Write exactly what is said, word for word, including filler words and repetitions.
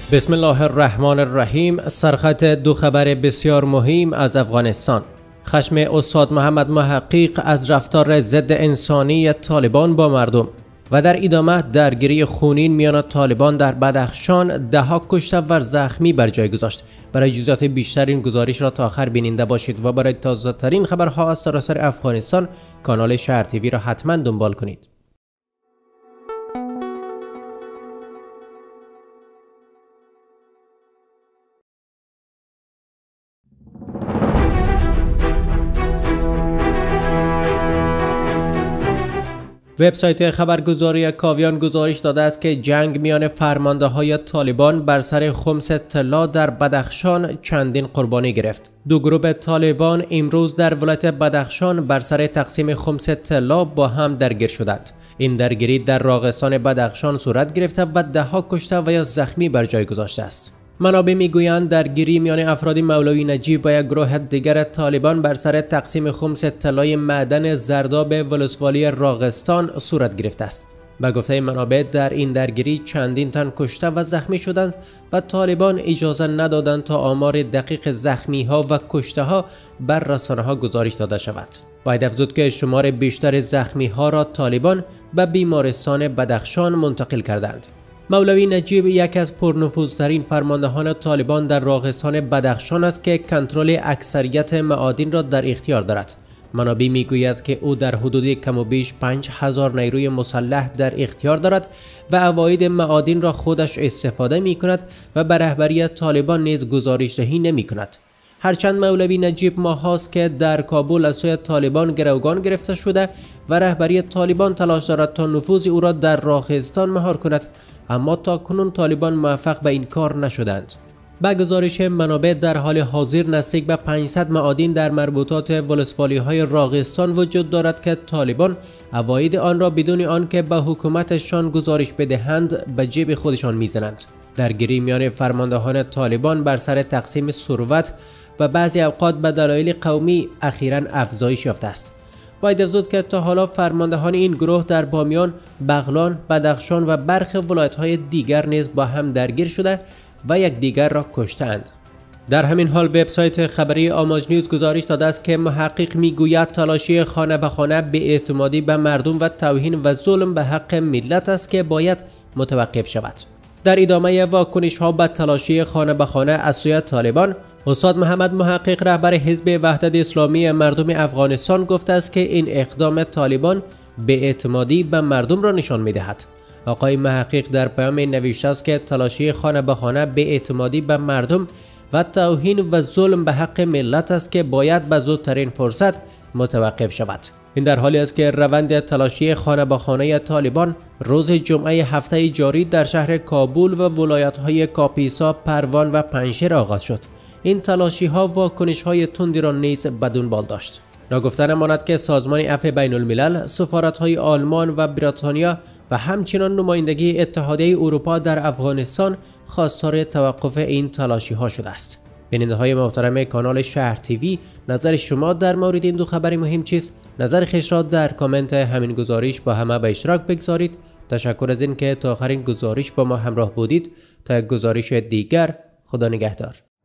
بسم الله الرحمن الرحیم. سرخط دو خبر بسیار مهم از افغانستان. خشم استاد محمد محقق از رفتار ضد انسانی طالبان با مردم و در ادامه درگیری خونین میان طالبان در بدخشان، دهها کشته و زخمی بر جای گذاشت. برای جزئیات بیشتر این گزارش را تا آخر بیننده باشید و برای تازه ترین خبرها از سراسر افغانستان کانال شهر تیوی را حتما دنبال کنید. وبسایت خبرگزاری کاویان گزارش داده است که جنگ میان فرمانده های طالبان بر سر خمس طلا در بدخشان چندین قربانی گرفت. دو گروه طالبان امروز در ولایت بدخشان بر سر تقسیم خمس طلا با هم درگیر شدند. این درگیری در راغستان بدخشان صورت گرفته و دهها کشته و یا زخمی بر جای گذاشته است. منابع میگویند درگیری میان افراد مولوی نجیب و یک گروه دیگر طالبان بر سر تقسیم خمس طلای معدن زرداب ولسوالی راغستان صورت گرفته است. به گفته منابع در این درگیری چندین تن کشته و زخمی شدند و طالبان اجازه ندادند تا آمار دقیق زخمی ها و کشته ها بر رسانه ها گزارش داده شود. باید افزود که شمار بیشتر زخمی ها را طالبان به بیمارستان بدخشان منتقل کردند. مولوی نجیب یکی از پرنفوذترین فرماندهان طالبان در راغستان بدخشان است که کنترل اکثریت معادن را در اختیار دارد. منابع میگوید که او در حدود کم و بیش پنج هزار نیروی مسلح در اختیار دارد و عواید معادن را خودش استفاده می کند و به رهبری طالبان نیز گزارش دهی نمی کند. هرچند مولوی نجیب ماهاست که در کابل از سوی طالبان گروگان گرفته شده و رهبری طالبان تلاش دارد تا نفوذ او را در راغستان مهار کند، اما تا کنون طالبان موفق به این کار نشدند. به گزارش منابع در حال حاضر نزدیک به پانصد معادن در مربوطات ولسوالی های راغستان وجود دارد که طالبان عواید آن را بدون آنکه به حکومتشان گزارش بدهند به جیب خودشان میزنند. درگیری میان فرماندهان طالبان بر سر تقسیم ثروت و بعضی اوقات به دلایل قومی اخیراً افزایش یافته است. باید افزود که تا حالا فرماندهان این گروه در بامیان، بغلان، بدخشان و برخی ولایت‌های دیگر نیز با هم درگیر شده و یکدیگر را کشتند. در همین حال وبسایت خبری آماج نیوز گزارش داده است که محقق میگوید تلاشی خانه به خانه به اعتمادی به مردم و توهین و ظلم به حق ملت است که باید متوقف شود. در ادامه واکنش ها به تلاشی خانه به خانه از سوی طالبان، استاد محمد محقق رهبر حزب وحدت اسلامی مردم افغانستان گفته است که این اقدام طالبان به اعتمادی به مردم را نشان می‌دهد. آقای محقق در پیام نوشته است که تلاشی خانه به خانه به اعتمادی به مردم و توهین و ظلم به حق ملت است که باید به زودترین فرصت متوقف شود. این در حالی است که روند تلاشی خانه به خانه طالبان روز جمعه هفته جاری در شهر کابل و ولایت‌های کاپیسا، پروان و پنجشیر آغاز شد. این تلاشی ها واکنش های تندی را نیز به دنبال داشت. ناگفته نماند که سازمان عفو بین الملل، سفارت های آلمان و بریتانیا و همچنان نمایندگی اتحادیه اروپا در افغانستان خواستار توقف این تلاشی ها شده است. بیننده های محترم کانال شهر تیوی، نظر شما در مورد این دو خبر مهم چیست؟ نظر خویش را در کامنت همین گزارش با همه به اشتراک بگذارید. تشکر از این که تا آخرین گزارش با ما همراه بودید. تا یک گزارش دیگر، خدا نگهدار.